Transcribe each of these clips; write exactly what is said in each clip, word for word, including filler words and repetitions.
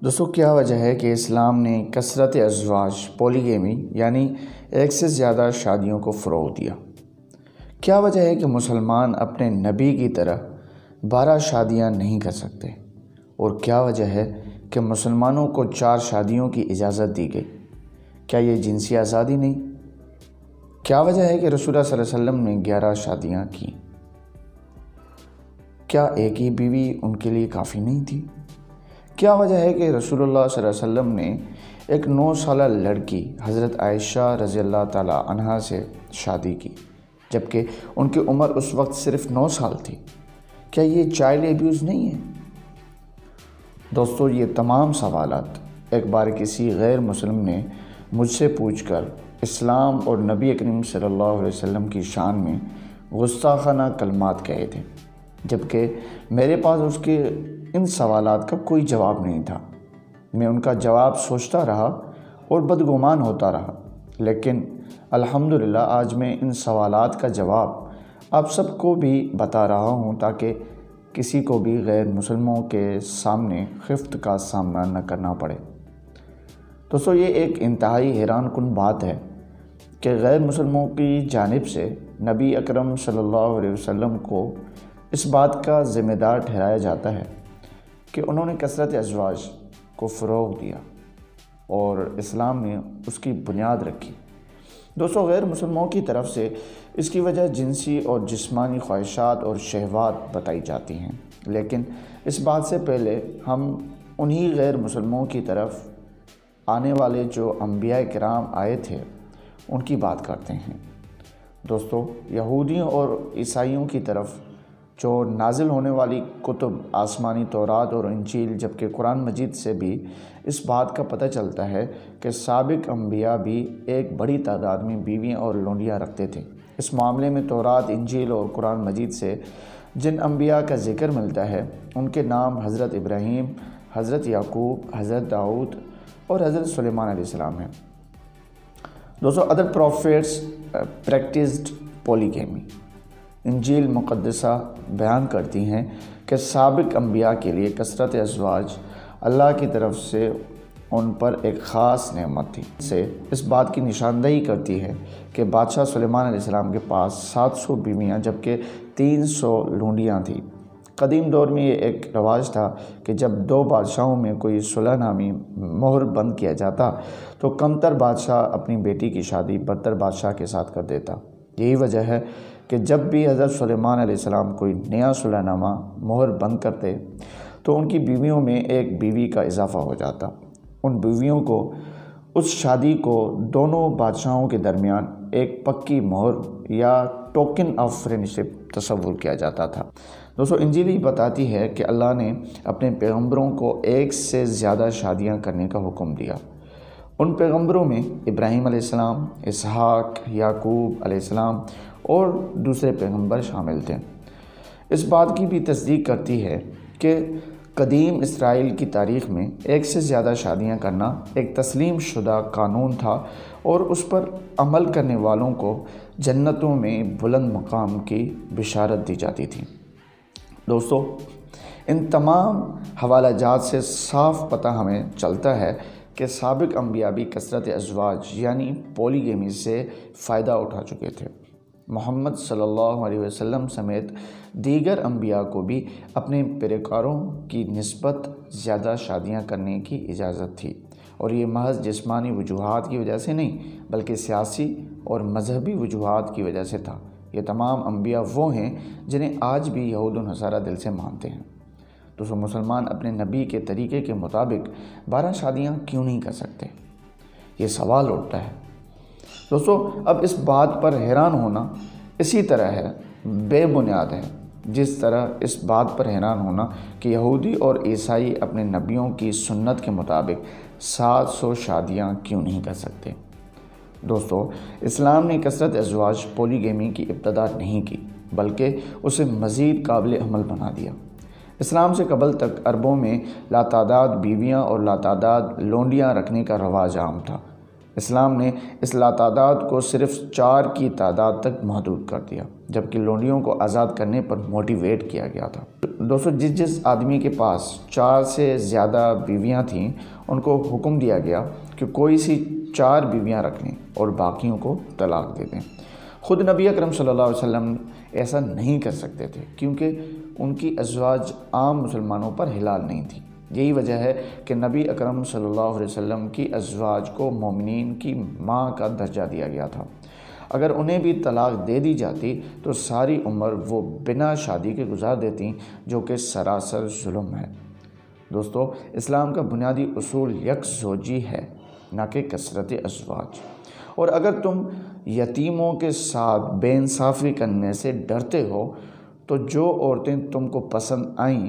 دوستو کیا وجہ ہے کہ اسلام نے کثرت ازواج پولیگیمی یعنی ایک سے زیادہ شادیوں کو فروغ دیا؟ کیا وجہ ہے کہ مسلمان اپنے نبی کی طرح بارہ شادیاں نہیں کر سکتے؟ اور کیا وجہ ہے کہ مسلمانوں کو چار شادیوں کی اجازت دی گئی؟ کیا یہ جنسی آزادی نہیں؟ کیا وجہ ہے کہ رسول اللہ صلی اللہ علیہ وسلم نے گیارہ شادیاں کیں؟ کیا ایک ہی بیوی ان کے لیے کافی نہیں تھی؟ کیا وجہ ہے کہ رسول اللہ صلی اللہ علیہ وسلم نے ایک نو سالہ لڑکی حضرت عائشہ رضی اللہ تعالی عنہا سے شادی کی جبکہ ان کی عمر اس وقت صرف نو سال تھی؟ کیا یہ چائلڈ ایبیوز نہیں ہے؟ دوستو یہ تمام سوالات ایک بار کسی غیر مسلم نے مجھ سے پوچھ کر اسلام اور نبی کریم صلی اللہ علیہ وسلم کی شان میں گستاخانہ کلمات کہے تھے، جبکہ میرے پاس اس کے ان سوالات کا کوئی جواب نہیں تھا۔ میں ان کا جواب سوچتا رہا اور بدگمان ہوتا رہا، لیکن الحمدللہ آج میں ان سوالات کا جواب آپ سب کو بھی بتا رہا ہوں تاکہ کسی کو بھی غیر مسلموں کے سامنے خفت کا سامنا نہ کرنا پڑے۔ دوستو یہ ایک انتہائی حیران کن بات ہے کہ غیر مسلموں کی جانب سے نبی اکرم صلی اللہ علیہ وسلم کو اس بات کا ذمہ دار ٹھہرایا جاتا ہے کہ انہوں نے کثرت ازواج کو فروغ دیا اور اسلام نے اس کی بنیاد رکھی۔ دوستو غیر مسلموں کی طرف سے اس کی وجہ جنسی اور جسمانی خواہشات اور شہوات بتائی جاتی ہیں، لیکن اس بات سے پہلے ہم انہی غیر مسلموں کی طرف آنے والے جو انبیاء کرام آئے تھے ان کی بات کرتے ہیں۔ دوستو یہودیوں اور عیسائیوں کی طرف جو نازل ہونے والی کتب آسمانی تورات اور انجیل جبکہ قرآن مجید سے بھی اس بات کا پتہ چلتا ہے کہ سابق انبیاء بھی ایک بڑی تعداد میں بیویاں اور لونڈیاں رکھتے تھے۔ اس معاملے میں تورات، انجیل اور قرآن مجید سے جن انبیاء کا ذکر ملتا ہے ان کے نام حضرت ابراہیم، حضرت یعقوب، حضرت داؤد اور حضرت سلیمان علیہ السلام ہیں۔ دوستو ادر پروفیٹس پریکٹسڈ پولیگیمی۔ انجیل مقدسہ بیان کرتی ہیں کہ سابق انبیاء کے لیے کثرت ازواج اللہ کی طرف سے ان پر ایک خاص نعمت تھی۔ سے اس بات کی نشاندہی کرتی ہے کہ بادشاہ سلیمان علیہ السلام کے پاس سات سو بیویاں جبکہ تین سو لونڈیاں تھیں۔ قدیم دور میں یہ ایک رواج تھا کہ جب دو بادشاہوں میں کوئی صلح نامی مہر بند کیا جاتا تو کمتر بادشاہ اپنی بیٹی کی شادی برتر بادشاہ کے ساتھ کر دیتا۔ یہی وجہ ہے کہ جب بھی حضرت سلیمان علیہ السلام کوئی نیا صلح نامہ مہر بند کرتے تو ان کی بیویوں میں ایک بیوی کا اضافہ ہو جاتا۔ ان بیویوں کو اس شادی کو دونوں بادشاہوں کے درمیان ایک پکی مہر یا ٹوکن آف فرینڈشپ تصور کیا جاتا تھا۔ دوستو انجیل بتاتی ہے کہ اللہ نے اپنے پیغمبروں کو ایک سے زیادہ شادیاں کرنے کا حکم دیا۔ ان پیغمبروں میں ابراہیم علیہ السلام، اسحاق، یعقوب علیہ السلام اور دوسرے پیغمبر شامل تھے۔ اس بات کی بھی تصدیق کرتی ہے کہ قدیم اسرائیل کی تاریخ میں ایک سے زیادہ شادیاں کرنا ایک تسلیم شدہ قانون تھا اور اس پر عمل کرنے والوں کو جنتوں میں بلند مقام کی بشارت دی جاتی تھی۔ دوستو ان تمام حوالہ جات سے صاف پتہ ہمیں چلتا ہے کہ سابق انبیاء بھی کثرت ازواج یعنی پولیگیمی سے فائدہ اٹھا چکے تھے۔ محمد صلی اللہ علیہ وسلم سمیت دیگر انبیاء کو بھی اپنے پیروکاروں کی نسبت زیادہ شادیاں کرنے کی اجازت تھی، اور یہ محض جسمانی وجوہات کی وجہ سے نہیں بلکہ سیاسی اور مذہبی وجوہات کی وجہ سے تھا۔ یہ تمام انبیاء وہ ہیں جنہیں آج بھی یہود و نصارہ دل سے مانتے ہیں۔ دوستو مسلمان اپنے نبی کے طریقے کے مطابق بارہ شادیاں کیوں نہیں کر سکتے؟ یہ سوال اٹھتا ہے۔ دوستو اب اس بات پر حیران ہونا اسی طرح ہے بے بنیاد ہے جس طرح اس بات پر حیران ہونا کہ یہودی اور عیسائی اپنے نبیوں کی سنت کے مطابق سات سو شادیاں کیوں نہیں کر سکتے۔ دوستو اسلام نے کثرت ازواج پولیگیمی کی ابتدا نہیں کی بلکہ اسے مزید قابل عمل بنا دیا۔ اسلام سے قبل تک عربوں میں لاتعداد بیویاں اور لاتعداد لونڈیاں رکھنے کا رواج عام تھا۔ اسلام نے اس لاتعداد کو صرف چار کی تعداد تک محدود کر دیا جبکہ لونڈیوں کو آزاد کرنے پر موٹیویٹ کیا گیا تھا۔ دوستو جس جس آدمی کے پاس چار سے زیادہ بیویاں تھیں ان کو حکم دیا گیا کہ کوئی سی چار بیویاں رکھ لیں اور باقیوں کو طلاق دے دیں۔ خود نبی اکرم صلی اللہ علیہ وسلم ایسا نہیں کر سکتے تھے کیونکہ ان کی ازواج عام مسلمانوں پر حلال نہیں تھی۔ یہی وجہ ہے کہ نبی اکرم صلی اللہ علیہ وسلم کی ازواج کو مومنین کی ماں کا درجہ دیا گیا تھا۔ اگر انہیں بھی طلاق دے دی جاتی تو ساری عمر وہ بنا شادی کے گزار دیتی، جو کہ سراسر ظلم ہے۔ دوستو اسلام کا بنیادی اصول یک زوجی ہے، نہ کہ کثرت ازواج۔ اور اگر تم یتیموں کے ساتھ بے انصافی کرنے سے ڈرتے ہو تو جو عورتیں تم کو پسند آئیں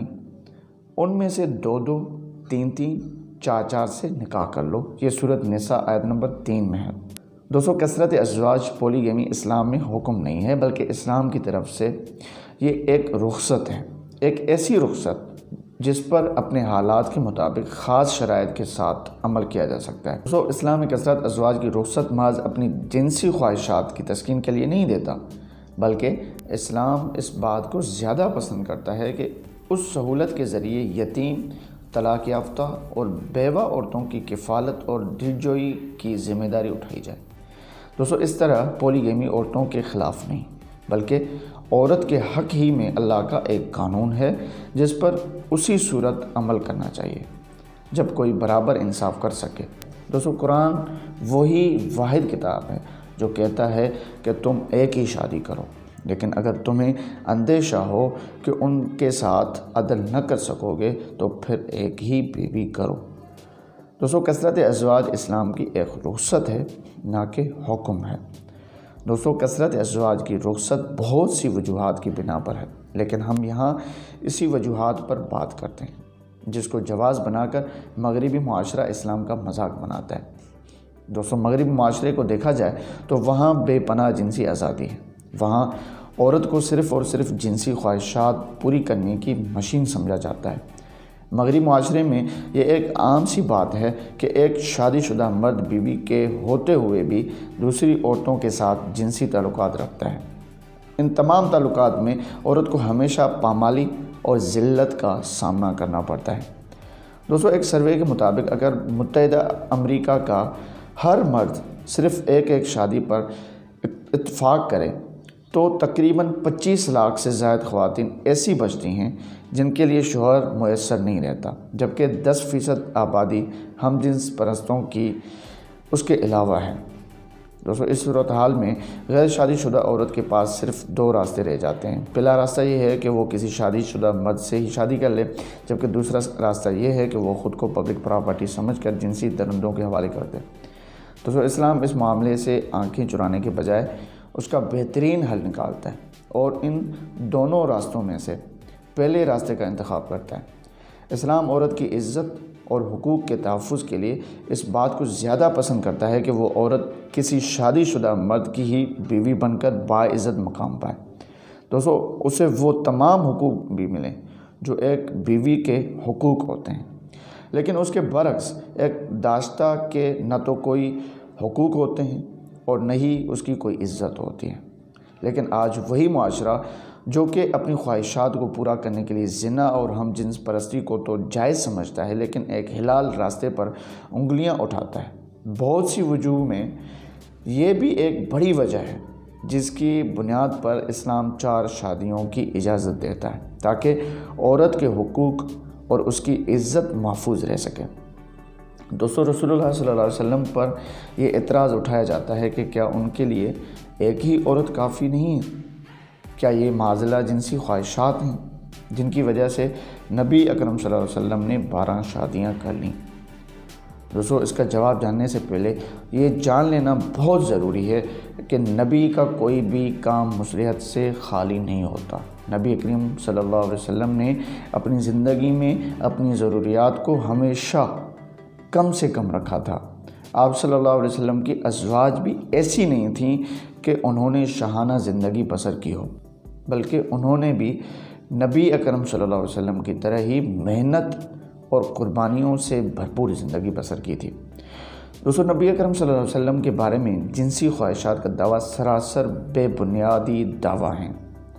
ان میں سے دو دو تین تین چار چار سے نکاح کر لو۔ یہ سورۃ نساء آیت نمبر تین میں ہے۔ دوستو کثرت ازواج پولی گیمی اسلام میں حکم نہیں ہے، بلکہ اسلام کی طرف سے یہ ایک رخصت ہے، ایک ایسی رخصت جس پر اپنے حالات کے مطابق خاص شرائط کے ساتھ عمل کیا جا سکتا ہے۔ دوستو اسلام میں کثرت ازواج کی رخصت محض اپنی جنسی خواہشات کی تسکین کے لیے نہیں دیتا، بلکہ اسلام اس بات کو زیادہ پسند کرتا ہے کہ اس سہولت کے ذریعے یتیم، طلاق یافتہ اور بیوہ عورتوں کی کفالت اور دلجوئی کی ذمہ داری اٹھائی جائے۔ دوستو اس طرح پولی گیمی عورتوں کے خلاف نہیں، بلکہ عورت کے حق ہی میں اللہ کا ایک قانون ہے جس پر اسی صورت عمل کرنا چاہیے جب کوئی برابر انصاف کر سکے۔ دوستو قرآن وہی واحد کتاب ہے جو کہتا ہے کہ تم ایک ہی شادی کرو، لیکن اگر تمہیں اندیشہ ہو کہ ان کے ساتھ عدل نہ کر سکو گے تو پھر ایک ہی بیوی کرو۔ دوستو کثرت ازواج اسلام کی ایک رخصت ہے، نہ کہ حکم ہے۔ دوستو کثرت ازواج کی رخصت بہت سی وجوہات کی بنا پر ہے، لیکن ہم یہاں اسی وجوہات پر بات کرتے ہیں جس کو جواز بنا کر مغربی معاشرہ اسلام کا مذاق بناتا ہے۔ دوستو مغربی معاشرے کو دیکھا جائے تو وہاں بے پناہ جنسی آزادی ہے۔ وہاں عورت کو صرف اور صرف جنسی خواہشات پوری کرنے کی مشین سمجھا جاتا ہے۔ مغربی معاشرے میں یہ ایک عام سی بات ہے کہ ایک شادی شدہ مرد بیوی کے ہوتے ہوئے بھی دوسری عورتوں کے ساتھ جنسی تعلقات رکھتا ہے۔ ان تمام تعلقات میں عورت کو ہمیشہ پامالی اور ذلت کا سامنا کرنا پڑتا ہے۔ دوستو ایک سروے کے مطابق اگر متحدہ امریکہ کا ہر مرد صرف ایک ایک شادی پر اتفاق کرے تو تقریباً پچیس لاکھ سے زائد خواتین ایسی بچتی ہیں جن کے لیے شوہر میسر نہیں رہتا، جبکہ دس فیصد آبادی ہم جنس پرستوں کی اس کے علاوہ ہے۔ دوستو اس صورتحال میں غیر شادی شدہ عورت کے پاس صرف دو راستے رہ جاتے ہیں۔ پہلا راستہ یہ ہے کہ وہ کسی شادی شدہ مرد سے ہی شادی کر لے، جبکہ دوسرا راستہ یہ ہے کہ وہ خود کو پبلک پراپرٹی سمجھ کر جنسی درندوں کے حوالے کر دے۔ دوستو اسلام اس معاملے سے آنکھیں چرانے کے بجائے اس کا بہترین حل نکالتا ہے اور ان دونوں راستوں میں سے پہلے راستے کا انتخاب کرتا ہے۔ اسلام عورت کی عزت اور حقوق کے تحفظ کے لیے اس بات کو زیادہ پسند کرتا ہے کہ وہ عورت کسی شادی شدہ مرد کی ہی بیوی بن کر باعزت مقام پائے۔ دوستو اسے وہ تمام حقوق بھی ملیں جو ایک بیوی کے حقوق ہوتے ہیں، لیکن اس کے برعکس ایک داشتہ کے نہ تو کوئی حقوق ہوتے ہیں اور نہ ہی اس کی کوئی عزت ہوتی ہے۔ لیکن آج وہی معاشرہ جو کہ اپنی خواہشات کو پورا کرنے کے لیے زنا اور ہم جنس پرستی کو تو جائز سمجھتا ہے، لیکن ایک حلال راستے پر انگلیاں اٹھاتا ہے۔ بہت سی وجوہ میں یہ بھی ایک بڑی وجہ ہے جس کی بنیاد پر اسلام چار شادیوں کی اجازت دیتا ہے تاکہ عورت کے حقوق اور اس کی عزت محفوظ رہ سکے۔ دوستو رسول اللہ صلی اللہ علیہ وسلم پر یہ اعتراض اٹھایا جاتا ہے کہ کیا ان کے لیے ایک ہی عورت کافی نہیں ہے؟ کیا یہ معزلہ جنسی خواہشات ہیں جن کی وجہ سے نبی اکرم صلی اللہ علیہ وسلم نے بارہ شادیاں کر لیں؟ دوستو اس کا جواب جاننے سے پہلے یہ جان لینا بہت ضروری ہے کہ نبی کا کوئی بھی کام مصلحت سے خالی نہیں ہوتا۔ نبی کریم صلی اللہ علیہ وسلم نے اپنی زندگی میں اپنی ضروریات کو ہمیشہ کم سے کم رکھا تھا۔ آپ صلی اللہ علیہ وسلم کی ازواج بھی ایسی نہیں تھیں کہ انہوں نے شاہانہ زندگی بسر کی ہو، بلکہ انہوں نے بھی نبی اکرم صلی اللہ علیہ وسلم کی طرح ہی محنت اور قربانیوں سے بھرپور زندگی بسر کی تھی۔ دوستو نبی اکرم صلی اللہ علیہ وسلم کے بارے میں جنسی خواہشات کا دعویٰ سراسر بے بنیادی دعویٰ ہیں۔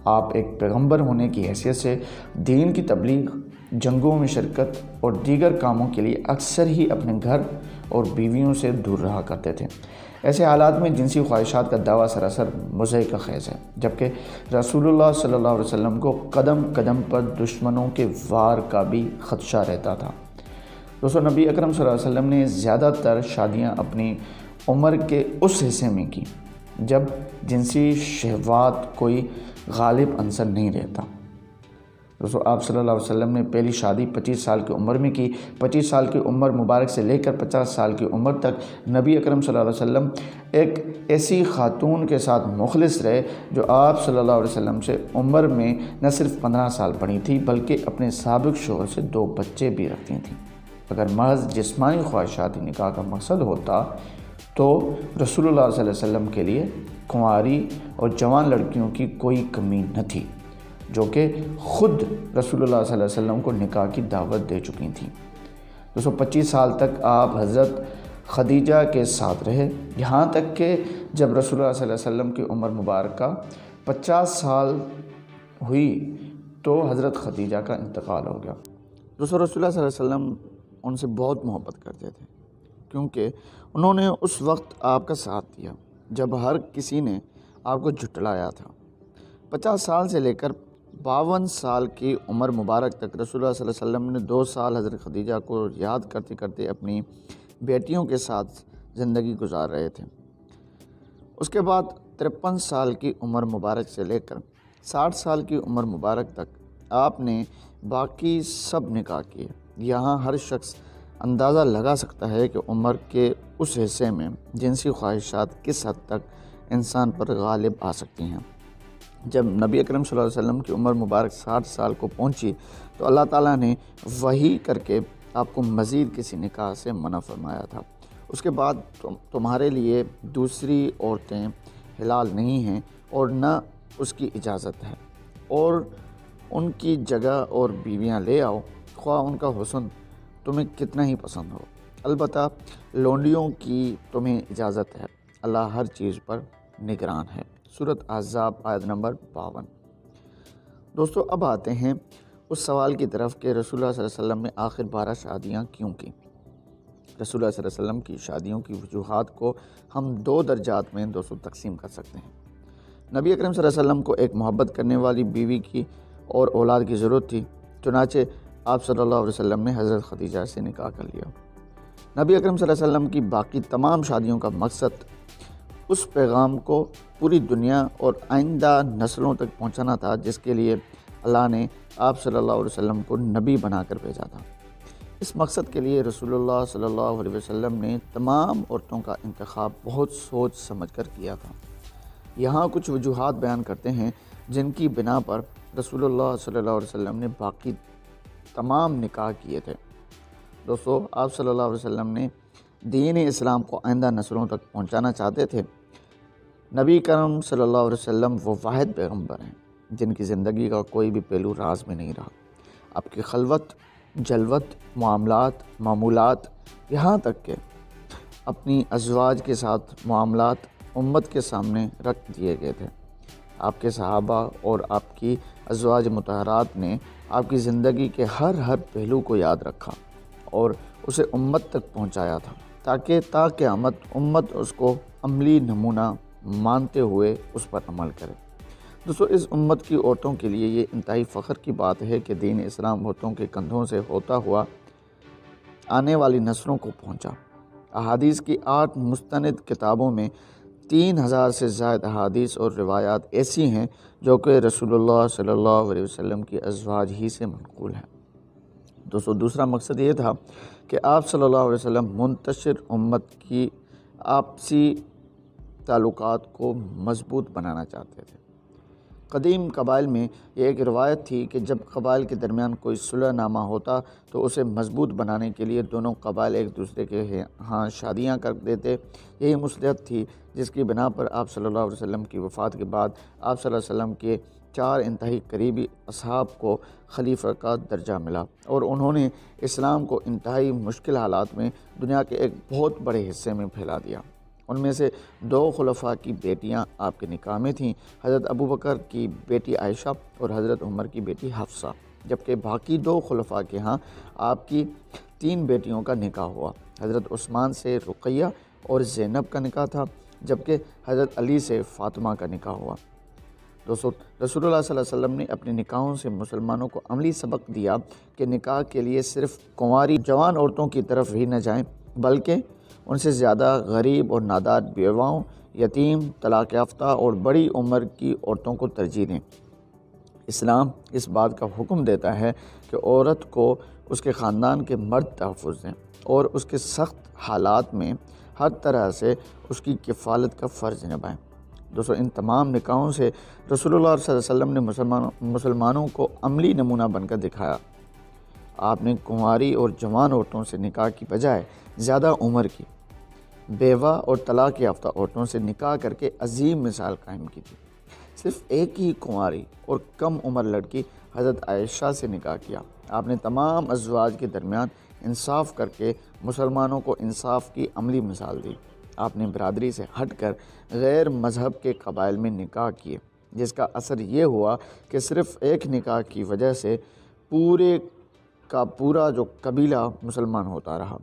آپ ایک پیغمبر ہونے کی حیثیت سے دین کی تبلیغ، جنگوں میں شرکت اور دیگر کاموں کے لیے اکثر ہی اپنے گھر اور بیویوں سے دور رہا کرتے تھے۔ ایسے حالات میں جنسی خواہشات کا دعویٰ سراسر مضحکہ خیز ہے، جبکہ رسول اللہ صلی اللہ علیہ وسلم کو قدم قدم پر دشمنوں کے وار کا بھی خدشہ رہتا تھا۔ دوستو، نبی اکرم صلی اللہ علیہ وسلم نے زیادہ تر شادیاں اپنی عمر کے اس حصے میں کی جب جنسی شہوات کوئی غالب عنصر نہیں رہتا۔ دوستو، آپ صلی اللہ علیہ وسلم نے پہلی شادی پچیس سال کی عمر میں کی۔ پچیس سال کی عمر مبارک سے لے کر پچاس سال کی عمر تک نبی اکرم صلی اللہ علیہ وسلم ایک ایسی خاتون کے ساتھ مخلص رہے جو آپ صلی اللہ علیہ وسلم سے عمر میں نہ صرف پندرہ سال بڑی تھی بلکہ اپنے سابق شوہر سے دو بچے بھی رکھتی تھیں۔ اگر محض جسمانی خواہشات نکاح کا مقصد ہوتا تو رسول اللہ صلی اللہ علیہ وسلم کے لیے کنواری اور جوان لڑکیوں کی کوئی کمی نہ تھی، جو کہ خود رسول اللہ صلی اللہ علیہ وسلم کو نکاح کی دعوت دے چکی تھیں۔ دو سو پچیس سال تک آپ حضرت خدیجہ کے ساتھ رہے، یہاں تک کہ جب رسول اللہ صلی اللہ علیہ وسلم کی عمر مبارکہ پچاس سال ہوئی تو حضرت خدیجہ کا انتقال ہو گیا۔ دوستو، رسول اللہ صلی اللہ علیہ وسلم ان سے بہت محبت کرتے تھے، کیونکہ انہوں نے اس وقت آپ کا ساتھ دیا جب ہر کسی نے آپ کو جھٹلایا تھا۔ پچاس سال سے لے کر باون سال کی عمر مبارک تک رسول اللہ صلی اللہ علیہ وسلم نے دو سال حضرت خدیجہ کو یاد کرتے کرتے اپنی بیٹیوں کے ساتھ زندگی گزار رہے تھے۔ اس کے بعد ترپن سال کی عمر مبارک سے لے کر ساٹھ سال کی عمر مبارک تک آپ نے باقی سب نکاح کیے۔ یہاں ہر شخص اندازہ لگا سکتا ہے کہ عمر کے اس حصے میں جنسی خواہشات کس حد تک انسان پر غالب آ سکتی ہیں۔ جب نبی اکرم صلی اللہ علیہ وسلم کی عمر مبارک ساٹھ سال کو پہنچی تو اللہ تعالیٰ نے وحی کر کے آپ کو مزید کسی نکاح سے منع فرمایا تھا۔ اس کے بعد تمہارے لیے دوسری عورتیں حلال نہیں ہیں اور نہ اس کی اجازت ہے، اور ان کی جگہ اور بیویاں لے آؤ، خواہ ان کا حسن تمہیں کتنا ہی پسند ہو۔ البتہ لونڈیوں کی تمہیں اجازت ہے، اللہ ہر چیز پر نگران ہے۔ سورۃ احزاب آیت نمبر باون۔ دوستو، اب آتے ہیں اس سوال کی طرف کہ رسول اللہ صلی اللہ علیہ وسلم نے آخر بارہ شادیاں کیوں کی۔ رسول اللہ صلی اللہ علیہ وسلم کی شادیوں کی وجوہات کو ہم دو درجات میں دوستو تقسیم کر سکتے ہیں۔ نبی اکرم صلی اللہ علیہ وسلم کو ایک محبت کرنے والی بیوی کی اور اولاد کی ضرورت تھی، چنانچہ آپ صلی اللہ علیہ وسلم نے حضرت خدیجہ سے نکاح کر لیا۔ نبی اکرم صلی اللہ علیہ وسلم کی باقی تمام شادیوں کا مقصد اس پیغام کو پوری دنیا اور آئندہ نسلوں تک پہنچانا تھا جس کے لیے اللہ نے آپ صلی اللہ علیہ وسلم کو نبی بنا کر بھیجا تھا۔ اس مقصد کے لیے رسول اللہ صلی اللہ علیہ وسلم نے تمام عورتوں کا انتخاب بہت سوچ سمجھ کر کیا تھا۔ یہاں کچھ وجوہات بیان کرتے ہیں جن کی بنا پر رسول اللہ صلی اللہ علیہ وسلم نے باقی تمام نکاح کیے تھے۔ دوستو، آپ صلی اللہ علیہ وسلم نے دین اسلام کو آئندہ نسلوں تک پہنچانا چاہتے تھے۔ نبی کرم صلی اللہ علیہ وسلم وہ واحد پیغمبر ہیں جن کی زندگی کا کوئی بھی پہلو راز میں نہیں رہا۔ آپ کی خلوت، جلوت، معاملات، معمولات، یہاں تک کہ اپنی ازواج کے ساتھ معاملات امت کے سامنے رکھ دیے گئے تھے۔ آپ کے صحابہ اور آپ کی ازواج مطہرات نے آپ کی زندگی کے ہر ہر پہلو کو یاد رکھا اور اسے امت تک پہنچایا تھا تاکہ تا قیامت امت اس کو عملی نمونہ مانتے ہوئے اس پر عمل کرے۔ دوستو، اس امت کی عورتوں کے لیے یہ انتہائی فخر کی بات ہے کہ دین اسلام عورتوں کے کندھوں سے ہوتا ہوا آنے والی نسلوں کو پہنچا۔ احادیث کی آٹھ مستند کتابوں میں تین ہزار سے زائد احادیث اور روایات ایسی ہیں جو کہ رسول اللہ صلی اللہ علیہ وسلم کی ازواج ہی سے منقول ہیں۔ دوستو، دوسرا مقصد یہ تھا کہ آپ صلی اللہ علیہ وسلم منتشر امت کی آپسی تعلقات کو مضبوط بنانا چاہتے تھے۔ قدیم قبائل میں یہ ایک روایت تھی کہ جب قبائل کے درمیان کوئی صلح نامہ ہوتا تو اسے مضبوط بنانے کے لیے دونوں قبائل ایک دوسرے کے ہاں شادیاں کر دیتے۔ یہی مصلحت تھی جس کی بنا پر آپ صلی اللہ علیہ وسلم کی وفات کے بعد آپ صلی اللہ علیہ وسلم کے چار انتہائی قریبی اصحاب کو خلیفہ کا درجہ ملا اور انہوں نے اسلام کو انتہائی مشکل حالات میں دنیا کے ایک بہت بڑے حصے میں پھیلا دیا۔ ان میں سے دو خلفاء کی بیٹیاں آپ کے نکاح میں تھیں، حضرت ابوبکر کی بیٹی عائشہ اور حضرت عمر کی بیٹی حفصہ، جبکہ باقی دو خلفاء کے ہاں آپ کی تین بیٹیوں کا نکاح ہوا۔ حضرت عثمان سے رقیہ اور زینب کا نکاح تھا، جبکہ حضرت علی سے فاطمہ کا نکاح ہوا۔ دوستو، رسول اللہ صلی اللہ علیہ وسلم نے اپنے نکاحوں سے مسلمانوں کو عملی سبق دیا کہ نکاح کے لیے صرف کنواری جوان عورتوں کی طرف ہی نہ جائیں، بلکہ ان سے زیادہ غریب اور نادار بیواؤں، یتیم، طلاق یافتہ اور بڑی عمر کی عورتوں کو ترجیح دیں۔ اسلام اس بات کا حکم دیتا ہے کہ عورت کو اس کے خاندان کے مرد تحفظ دیں اور اس کے سخت حالات میں ہر طرح سے اس کی کفالت کا فرض نبھائیں۔ دوستو، ان تمام نکاحوں سے رسول اللہ صلی اللہ علیہ وسلم نے مسلمانوں مسلمانوں کو عملی نمونہ بن کر دکھایا۔ آپ نے کنواری اور جوان عورتوں سے نکاح کی بجائے زیادہ عمر کی بیوہ اور طلاق یافتہ عورتوں سے نکاح کر کے عظیم مثال قائم کی تھی۔ صرف ایک ہی کنواری اور کم عمر لڑکی حضرت عائشہ سے نکاح کیا۔ آپ نے تمام ازواج کے درمیان انصاف کر کے مسلمانوں کو انصاف کی عملی مثال دی۔ آپ نے برادری سے ہٹ کر غیر مذہب کے قبائل میں نکاح کیے، جس کا اثر یہ ہوا کہ صرف ایک نکاح کی وجہ سے پورے کا پورا جو قبیلہ مسلمان ہوتا رہا۔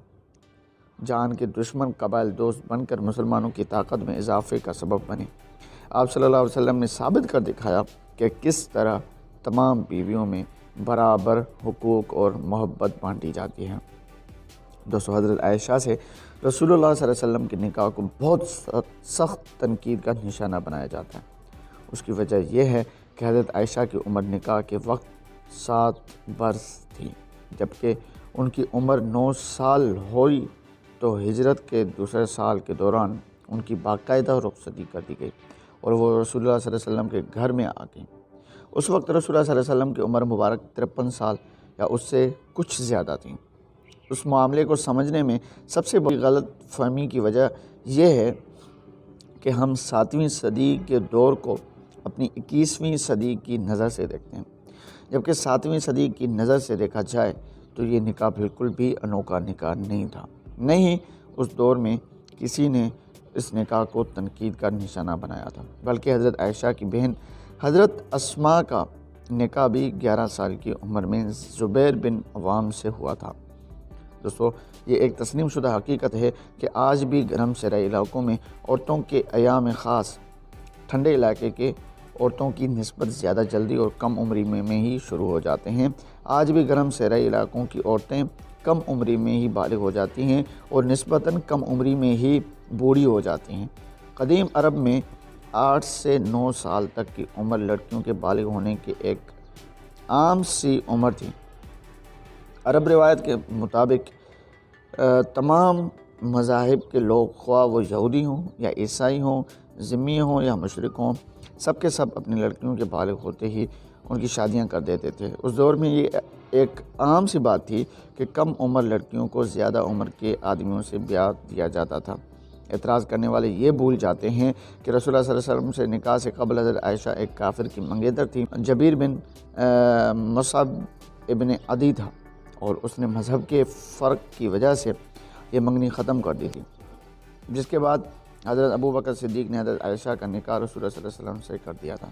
جان کے دشمن قبائل دوست بن کر مسلمانوں کی طاقت میں اضافے کا سبب بنے۔ آپ صلی اللہ علیہ وسلم نے ثابت کر دکھایا کہ کس طرح تمام بیویوں میں برابر حقوق اور محبت بانٹی جاتی ہے۔ دوستو، حضرت عائشہ سے رسول اللہ صلی اللہ علیہ وسلم کے نکاح کو بہت سخت تنقید کا نشانہ بنایا جاتا ہے۔ اس کی وجہ یہ ہے کہ حضرت عائشہ کی عمر نکاح کے وقت سات برس تھی، جبکہ ان کی عمر نو سال ہوئی تو ہجرت کے دوسرے سال کے دوران ان کی باقاعدہ رخصتی کر دی گئی اور وہ رسول اللہ صلی اللہ علیہ وسلم کے گھر میں آ گئیں۔ اس وقت رسول اللہ صلی اللہ علیہ وسلم کی عمر مبارک ترپن سال یا اس سے کچھ زیادہ تھی۔ اس معاملے کو سمجھنے میں سب سے بڑی غلط فہمی کی وجہ یہ ہے کہ ہم ساتویں صدی کے دور کو اپنی اکیسویں صدی کی نظر سے دیکھتے ہیں، جبکہ ساتویں صدی کی نظر سے دیکھا جائے تو یہ نکاح بالکل بھی انوکھا نکاح نہیں تھا۔ نہیں اس دور میں کسی نے اس نکاح کو تنقید کا نشانہ بنایا تھا، بلکہ حضرت عائشہ کی بہن حضرت اسماء کا نکاح بھی گیارہ سال کی عمر میں زبیر بن عوام سے ہوا تھا۔ دوستو، یہ ایک تسلیم شدہ حقیقت ہے کہ آج بھی گرم صحرائی علاقوں میں عورتوں کے ایام خاص ٹھنڈے علاقے کے عورتوں کی نسبت زیادہ جلدی اور کم عمری میں میں ہی شروع ہو جاتے ہیں۔ آج بھی گرم صحرائی علاقوں کی عورتیں کم عمری میں ہی بالغ ہو جاتی ہیں اور نسبتاً کم عمری میں ہی بوڑھی ہو جاتی ہیں۔ قدیم عرب میں آٹھ سے نو سال تک کی عمر لڑکیوں کے بالغ ہونے کی ایک عام سی عمر تھی۔ عرب روایت کے مطابق تمام مذاہب کے لوگ، خواہ وہ یہودی ہوں یا عیسائی ہوں، ذمی ہوں یا مشرک ہوں، سب کے سب اپنی لڑکیوں کے بالغ ہوتے ہی ان کی شادیاں کر دیتے تھے۔ اس دور میں یہ ایک عام سی بات تھی کہ کم عمر لڑکیوں کو زیادہ عمر کے آدمیوں سے بیاہ دیا جاتا تھا۔ اعتراض کرنے والے یہ بھول جاتے ہیں کہ رسول اللہ صلی اللہ علیہ وسلم سے نکاح سے قبل حضرت عائشہ ایک کافر کی منگیتر تھی۔ جبیر بن مصعب ابن عدی تھا اور اس نے مذہب کے فرق کی وجہ سے یہ منگنی ختم کر دی تھی، جس کے بعد حضرت ابوبکر صدیق نے حضرت عائشہ کا نکاح رسول اللہ صلی اللہ علیہ وسلم سے کر دیا تھا۔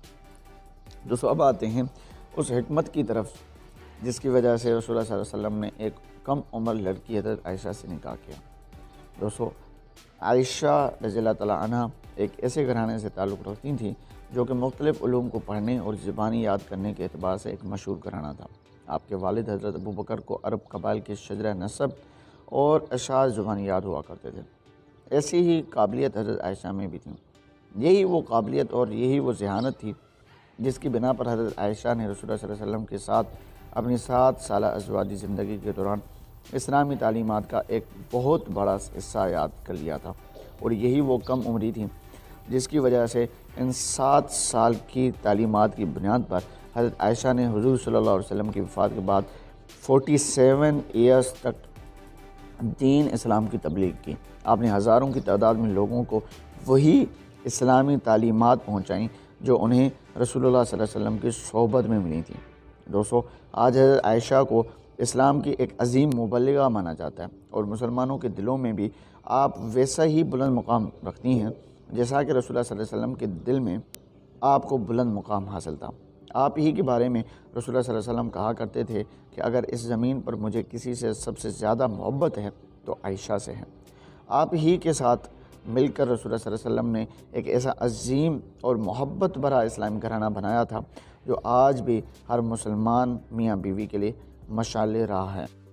دوستو، اب آتے ہیں اس حکمت کی طرف جس کی وجہ سے رسول اللہ صلی اللہ علیہ وسلم نے ایک کم عمر لڑکی حضرت عائشہ سے نکاح کیا۔ دوستو، عائشہ رضی اللہ تعالیٰ عنہ ایک ایسے گھرانے سے تعلق رکھتی تھیں جو کہ مختلف علوم کو پڑھنے اور زبانی یاد کرنے کے اعتبار سے ایک مشہور گھرانہ تھا۔ آپ کے والد حضرت ابوبکر کو عرب قبائل کے شجرہ نسب اور اشعار زبانی یاد ہوا کرتے تھے۔ ایسی ہی قابلیت حضرت عائشہ میں بھی تھی۔ یہی وہ قابلیت اور یہی وہ ذہانت تھی جس کی بنا پر حضرت عائشہ نے رسول اللہ صلی اللہ علیہ وسلم کے ساتھ اپنی سات سالہ ازدواجی زندگی کے دوران اسلامی تعلیمات کا ایک بہت بڑا حصہ یاد کر لیا تھا، اور یہی وہ کم عمری تھی جس کی وجہ سے ان سات سال کی تعلیمات کی بنیاد پر حضرت عائشہ نے حضور صلی اللہ علیہ وسلم کی وفات کے بعد فورٹی سیون ایئرس تک دین اسلام کی تبلیغ کی۔ آپ نے ہزاروں کی تعداد میں لوگوں کو وہی اسلامی تعلیمات پہنچائیں جو انہیں رسول اللہ صلی اللہ علیہ وسلم کی صحبت میں ملی تھیں۔ دوستو، آج حضرت عائشہ کو اسلام کی ایک عظیم مبلغہ مانا جاتا ہے اور مسلمانوں کے دلوں میں بھی آپ ویسا ہی بلند مقام رکھتی ہیں جیسا کہ رسول اللہ صلی اللہ علیہ وسلم کے دل میں آپ کو بلند مقام حاصل تھا۔ آپ ہی کے بارے میں رسول اللہ صلی اللہ علیہ وسلم کہا کرتے تھے کہ اگر اس زمین پر مجھے کسی سے سب سے زیادہ محبت ہے تو عائشہ سے ہے۔ آپ ہی کے ساتھ مل کر رسول اللہ صلی اللہ علیہ وسلم نے ایک ایسا عظیم اور محبت بھرا اسلامی گھرانہ بنایا تھا جو آج بھی ہر مسلمان میاں بیوی کے لیے مشعل راہ ہے۔